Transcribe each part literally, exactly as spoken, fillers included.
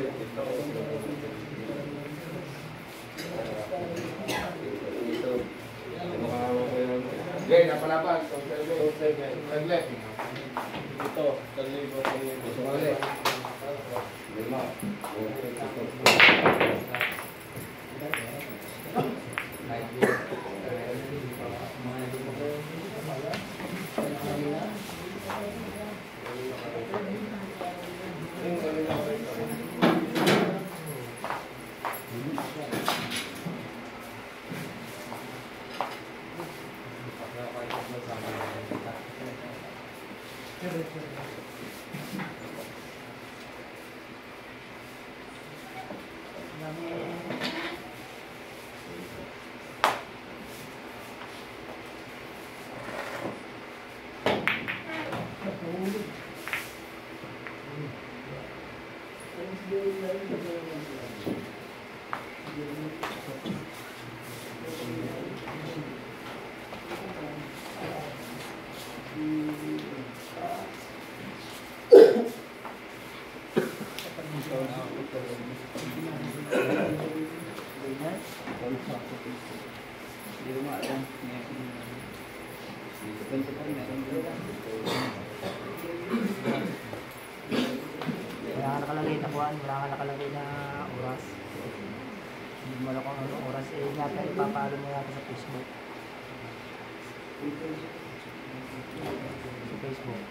Okay, napalaban. Saglit. Ito, talibo, talibo. Saglit. Lima. Wala ka nakalagay na buwan, wala ka nakalagay na oras. Hindi mo alam kung anong oras. Eh, yata ipapalo mo yata sa Facebook. Sa Facebook.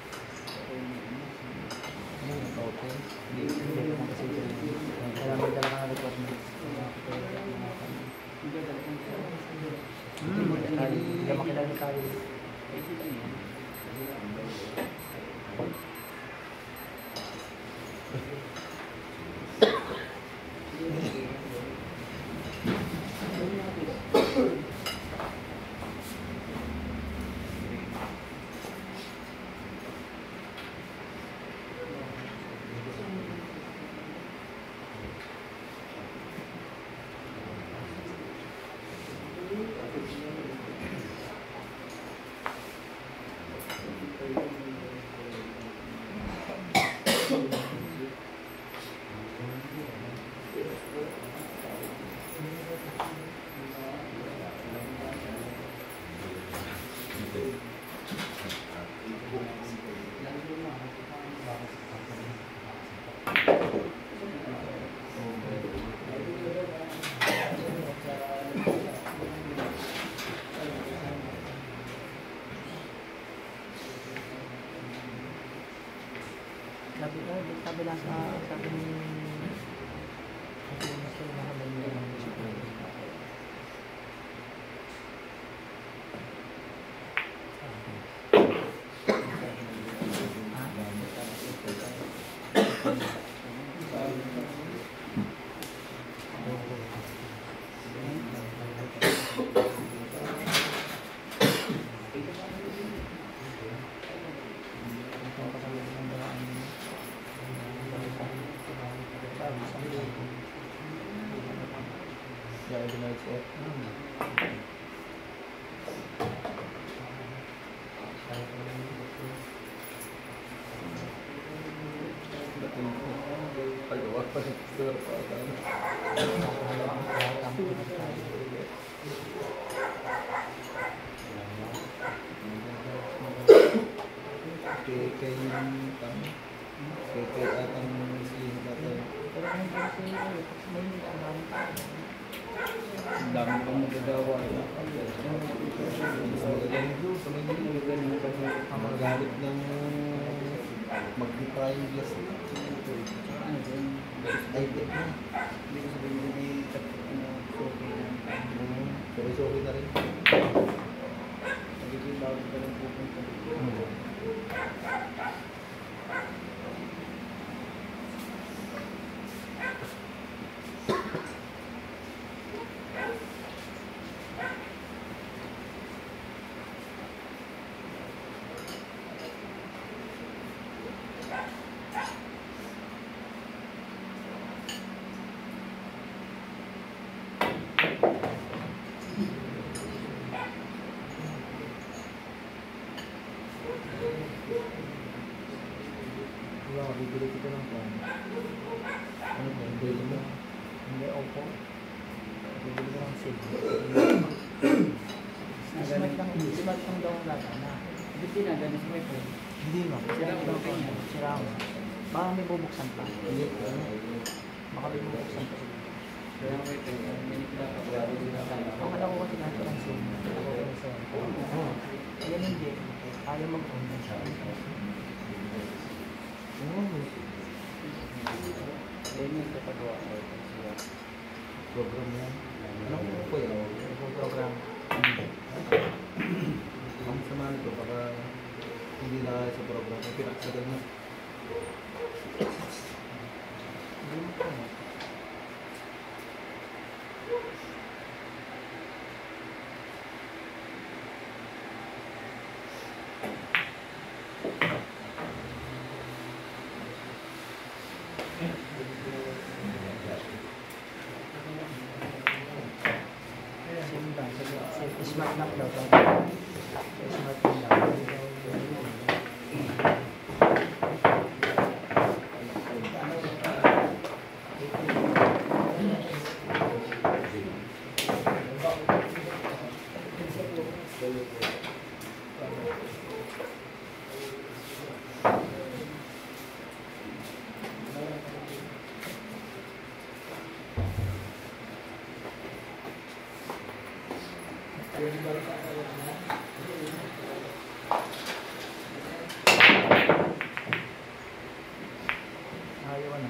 Ano yung nag-open? Hindi, hindi ko na kasi dyan. Kailangan mo dala ka na requirements. Hmm, hindi ka makilala tayo. Sabi ko, sabi lang sa sabi ni sabi ni Mister Mahabal niya ng dami pang magagawa. Magalit ng mag-prime glass na. High-tech na. Hindi ko sabihin na may okay na rin. Nagiging bago ka lang pupunta. Wala, bibili kita ng pan. Ano ba? Bibili mo? Hindi, opo. Bibili ko ng SIM. Smart lang, smart lang daw ang lata na. Hindi tinagano sa may phone. Hindi mo. Sira ko daw po. Sira ko. Baka may bubuksan pa. Hindi ko. Ano? Baka may bubuksan pa. Kaya may phone. Hindi ko nakapagawin din ang kanya. Ang alam ko kasi ganito ng SIM. Ako ko ng cellphone. Oo. Ayan hindi. Ayaw mag-on siya. Oo. Ayun yung kapagawa ko. Program yan. Ano ko yan? Ibang program. Ang sama nito, baka hindi na kaya sa program. May pinaksagal na. Hindi mo po. SIM lang. Sabi, smart lock daw. Smart lock daw. Ayaw ano.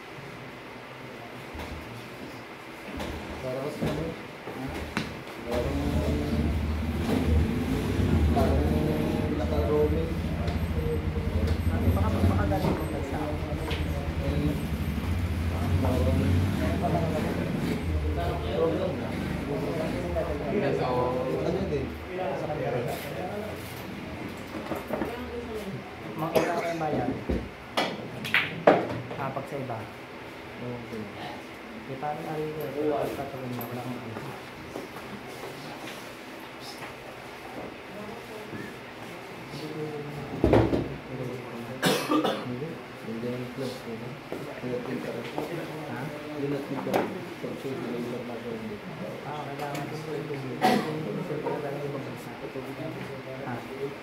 Para kasi ano? Parang... Parang naka-roaming. Sabi, baka magpakagaling kong bansa. Eh, parang... Ano din? Sa kanila. Mga ilang ko yung bayan. Kapag sa iba. Okay. Di pa rin ari ko. Kapag patuloy na wala kang ano. Hindi. Hindi ang club ko. Kaya tinta rin. Ha? Hindi na tinta. Pag-shoot na yung pag-shoot. Ah, kailangan din ko yung bumili. Sir, kung kailangan yung ibang bansa. Ha?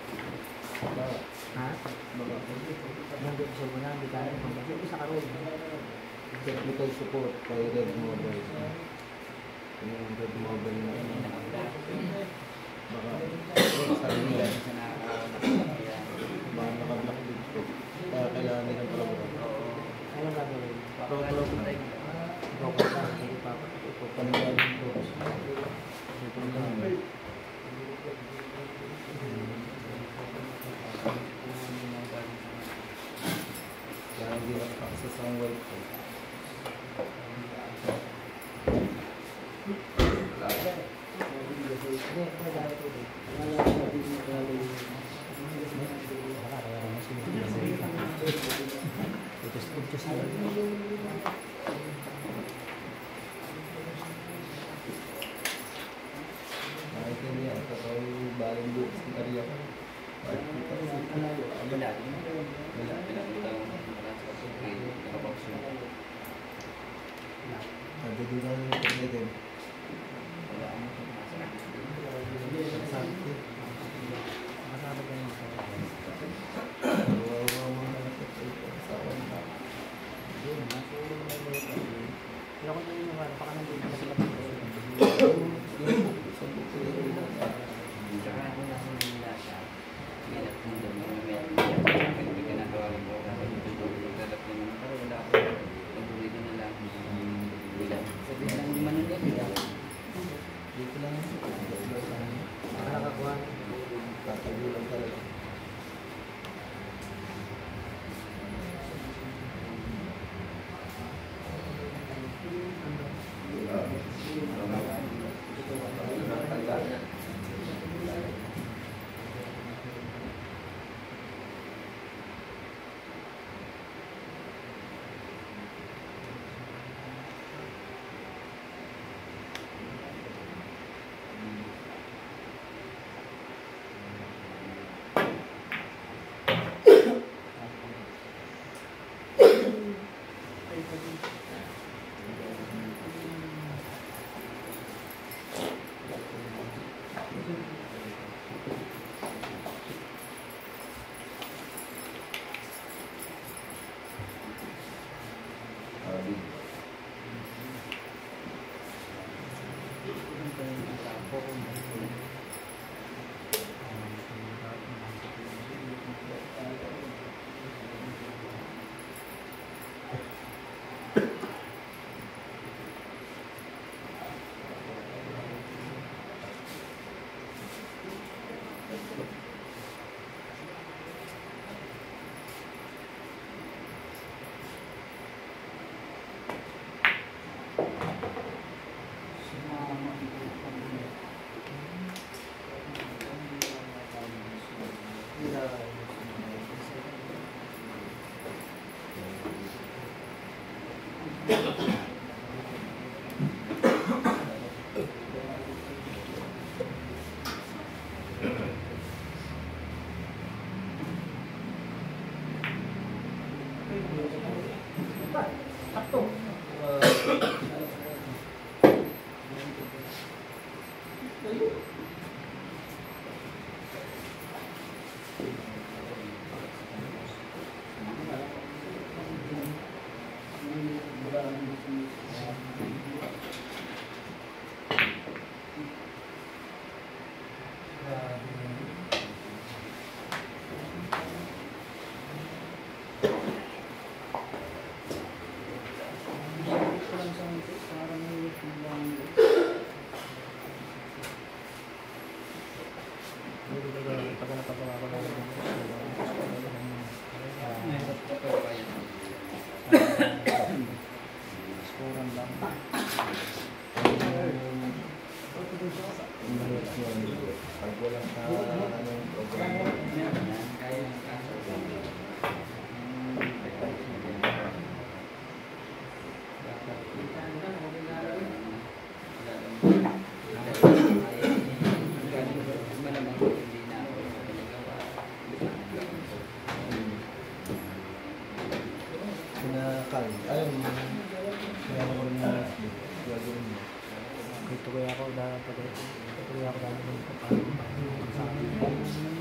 Ha? Nung gusto mo na, hindi kaya yung ibang bansa. Isa ka rin. Technical support kay Red Mobile. Yung Red Mobile na baka sabi nila baka naka-block dito. Kaya kailangan nilang program. Anong gagawin? Program na. Broker lang. Hindi pa. Paniwalan ko. Ito lang. Kaya hindi na-access ang wifi. Hindi, magagawa ko din. Wala, kaya naman sinusunod. Utos-utos na yun. Nakikinig ako sa baling bukas ng karya. Nakikita ko sa Ano natin? Wala. Pinakita ko sa pagkakit. Nakaboxing. Nagdudunan yung internet din. Wala akong pagkakasama. Sabi ko, Masama ka yung mga kawawa mga nakit ay asawa na. yun, nasa ulo mo na yung mga Pero kung yun yung ano, baka nandun na sila Sa buko yung Tsaka kung nasa nila siya, hirap mo doon mga meron. Hindi ka nagawa rin mo. Dapat ito lalap mo naman. Pero wala ako. Pag-uwi ko na lang. Wala. Sabihin lang naman nila. Pag wala sa anong programa, kinakal. Ayun, kaya ko rin na gagawin mo. Ito kaya ako dahil pag ito kaya ako dahil ng paano sa akin.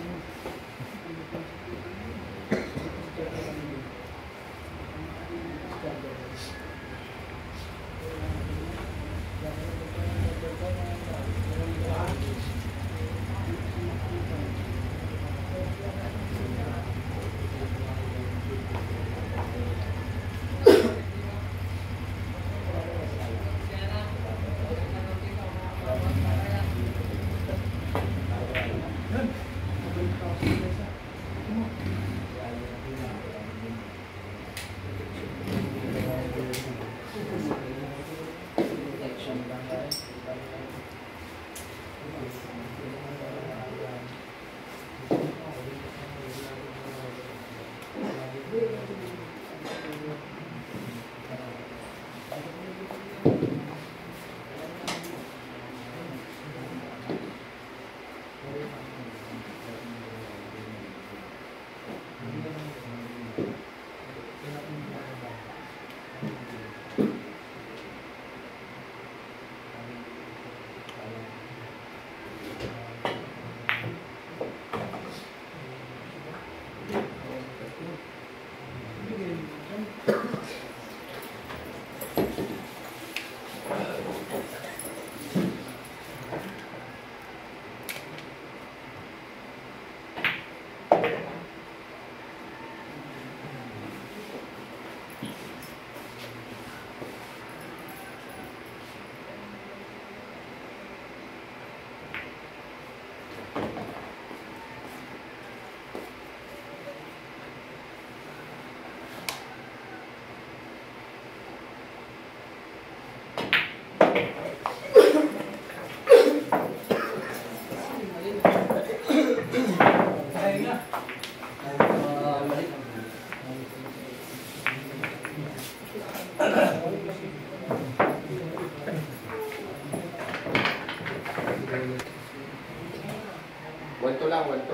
Walto lang, walto.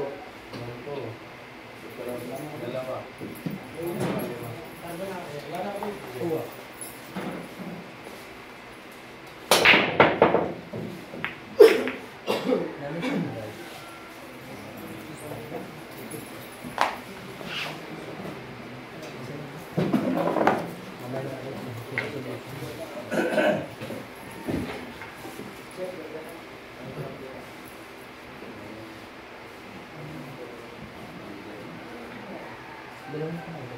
Dalawa. Uwa. Dalawang na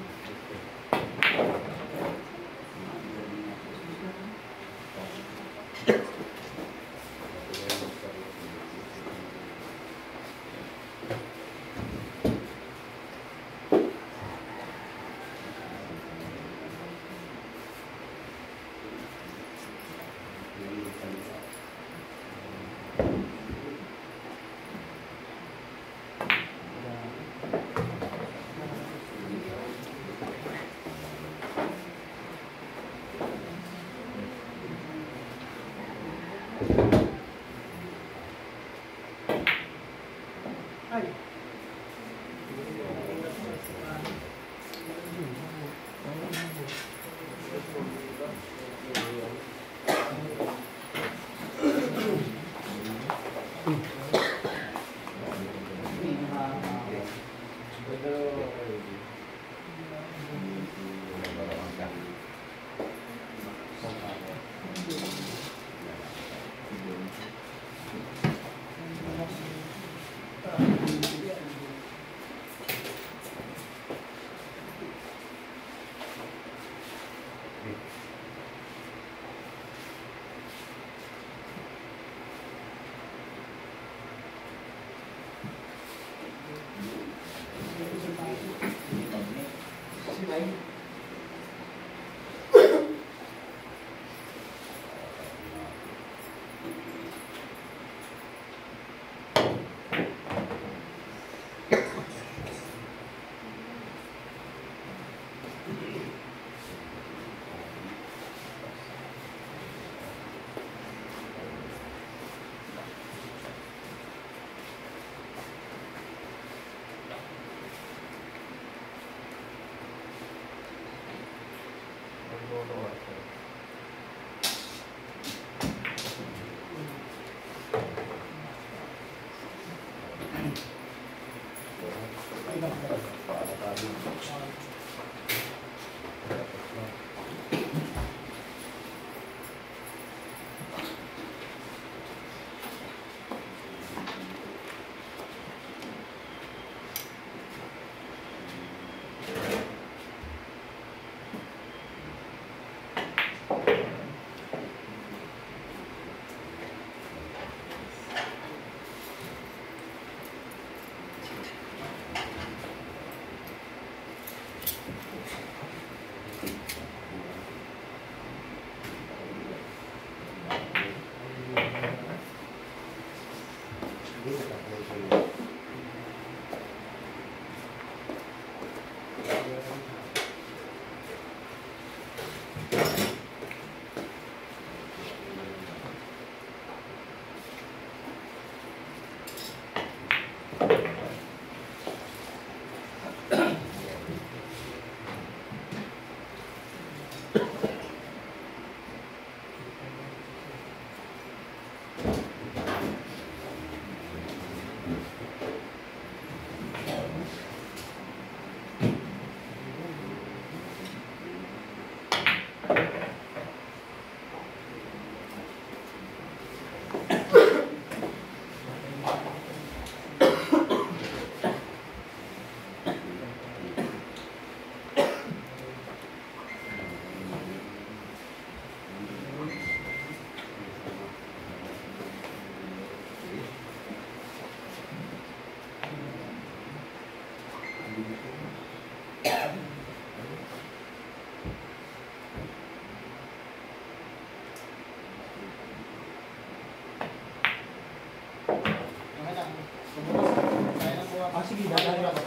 sige, dadali ako.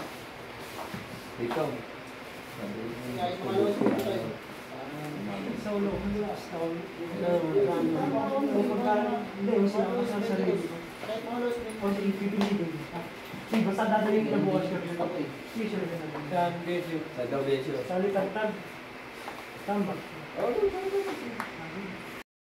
Ikaw. Sa ulo, hindi ako sa ulo. Kung pagka, hindi, yung sinama sa sarili. O sige, pipilitin. Sige, basta dadali kita bukas ka rin. Okay. Sige, sure ka na. Saan, Besyo? Sa daw, Besyo. Sa likatag. Tama. Oo,